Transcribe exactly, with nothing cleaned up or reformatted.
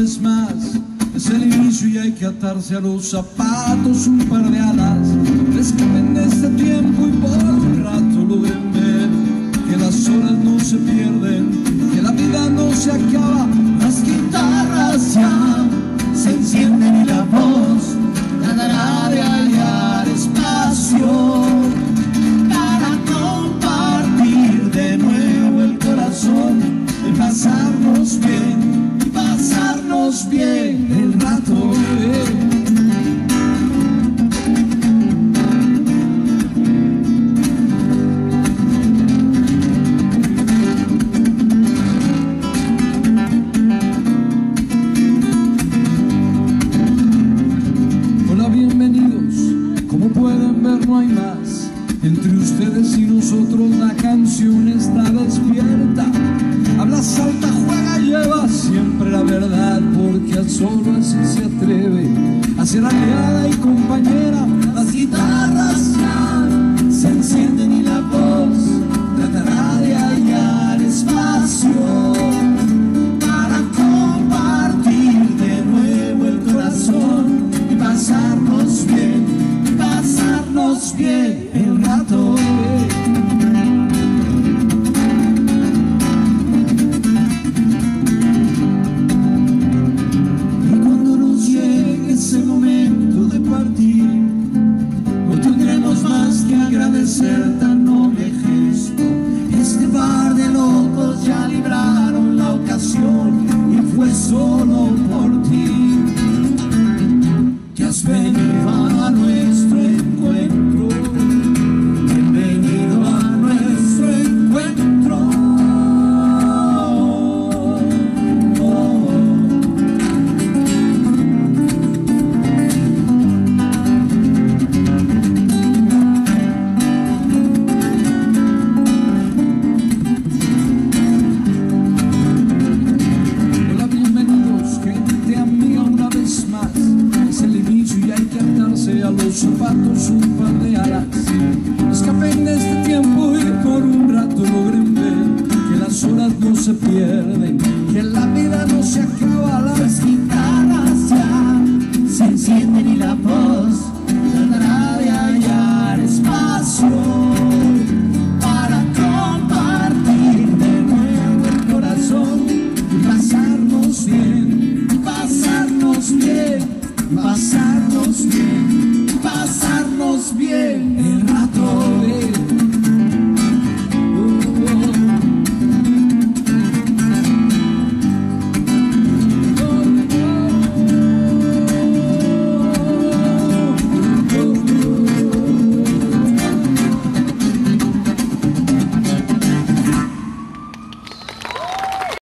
vez más. Es el inicio y hay que atarse a los zapatos un par de alas. Escapen de este tiempo y por un rato logren ver que las horas no se pierden, que la vida no se acaba. Las guitarras ya se encienden y la voz tratará de hallar espacio para compartir de nuevo el corazón y pasarnos bien, y pasarnos bien el rato. eh. No hay más entre ustedes y nosotros, la canción está despierta. Habla, salta, juega, lleva siempre la verdad, porque solo así se atreve a ser aliada y compañera. Las guitarras ya se encienden y la voz tratará de hallar espacio para compartir de nuevo el corazón y pasarnos bien, pasarnos bien el rato. Y cuando nos llegue ese momento de partir, no tendremos más que agradecer tan noble gesto. Este par de locos ya libraron la ocasión y fue solo por ti que has venido a nuestro encuentro. Bienvenido a nuestro encuentro. Oh. Hola, bienvenidos, gente amiga, una vez más. Es el inicio y hay que atarse a los zapatos un par de alas. Escapen de este tiempo y por un rato logren ver que las horas no se pierden, que la vida no se acaba. Las guitarras ya se encienden y la voz tratará de hallar espacio para compartir de nuevo el corazón y pasarnos bien, pasarnos bien, pasarnos bien, pasarnos bien.